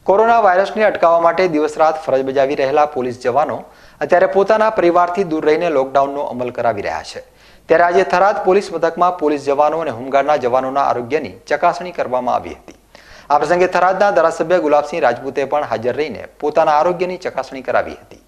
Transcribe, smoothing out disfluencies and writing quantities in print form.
Corona વાયરસને અટકાવવા માટે દિવસ રાત ફરજ બજાવી રહેલા પોલીસ જવાનો અત્યારે પોતાના પરિવારથી દૂર રહીને લોકડાઉનનો અમલ કરાવી રહ્યા છે। ત્યારે આજે થરાદ પોલીસ મથકમાં પોલીસ જવાનો અને હોમગાર્ડના જવાનોના આરોગ્યની ચકાસણી કરવામાં આવી હતી। આ પ્રસંગે થરાદના ધારાસભ્ય ગુલાબસિંહ રાજપૂતે પણ હાજર રહીને પોતાના આરોગ્યની ચકાસણી કરાવી હતી।